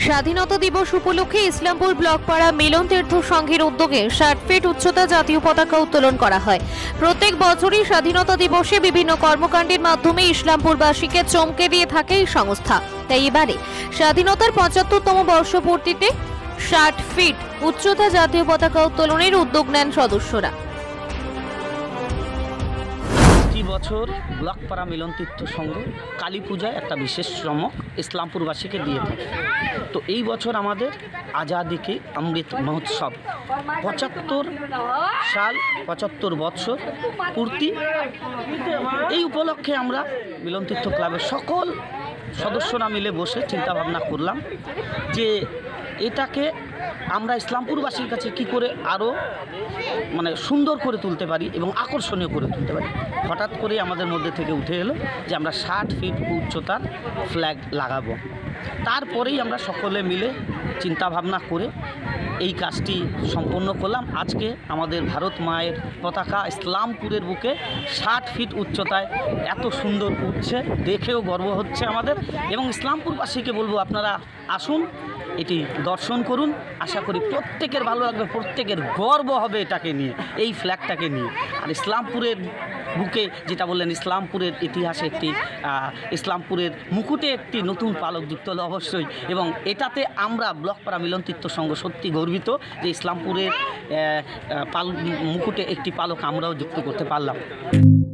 স্বাধীনতা দিবস উপলক্ষে ইসলামপুর ব্লকপাড়া মিলন তীর্থ সংঘের উদ্যোগে 60 ফিট উচ্চতা জাতীয় পতাকা উত্তোলন করা হয়। প্রত্যেক বছরই স্বাধীনতা দিবসে বিভিন্ন কর্মকাণ্ডের মাধ্যমে ইসলামপুরবাসীকে চমকে দিয়ে থাকে এই সংস্থা। তাই এবারে স্বাধীনতার ৭৫তম বর্ষপূর্তিতে 60 ফিট উচ্চতা জাতীয় পতাকা উত্তোলনের উদ্যোগ নেন সদস্যরা। বছর ব্লকপাড়া মিলন তীর্থ সংঘ কালী পূজায় একটা বিশেষ চমক ইসলামপুরবাসীকে দিয়ে থাকে। তো এই বছর আমাদের আজাদি কে অমৃত মহোৎসব ৭৫ সাল ৭৫ বৎসর পূর্তি। এই উপলক্ষে আমরা মিলন তীর্থ ক্লাবের সকল সদস্যরা মিলে বসে চিন্তা ভাবনা করলাম যে এটাকে আমরা ইসলামপুরবাসীর কাছে কি করে আরও সুন্দর করে তুলতে পারি এবং আকর্ষণীয় করে তুলতে পারি। হঠাৎ করে আমাদের মধ্যে থেকে উঠে এলো যে আমরা 60 ফিট উচ্চতার ফ্ল্যাগ লাগাবো। তারপরেই আমরা সকলে মিলে চিন্তা ভাবনা করে এই কাজটি সম্পন্ন করলাম। আজকে আমাদের ভারত মায়ের পতাকা ইসলামপুরের বুকে 60 ফিট উচ্চতায় এত সুন্দর উঠছে, দেখেও গর্ব হচ্ছে আমাদের। এবং ইসলামপুরবাসীকে বলবো আপনারা আসুন, এটি দর্শন করুন। আশা করি প্রত্যেকের ভালো লাগবে, প্রত্যেকের গর্ব হবে এটাকে নিয়ে, এই ফ্ল্যাগটাকে নিয়ে। আর ইসলামপুরের বুকে যেটা বললেন, ইসলামপুরের ইতিহাসে একটি ইসলামপুরের মুকুটে একটি নতুন পালক যুক্ত হলো অবশ্যই। এবং এটাতে আমরা ব্লকপাড়া মিলন তীর্থ সংঘ সত্যি গর্বিত যে ইসলামপুরের মুকুটে একটি পালক আমরাও যুক্ত করতে পারলাম।